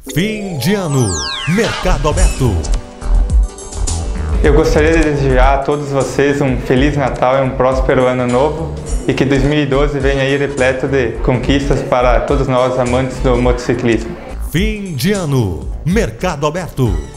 Fim de ano, Mercado Aberto. Eu gostaria de desejar a todos vocês um Feliz Natal e um próspero Ano Novo e que 2012 venha aí repleto de conquistas para todos nós amantes do motociclismo. Fim de ano, Mercado Aberto.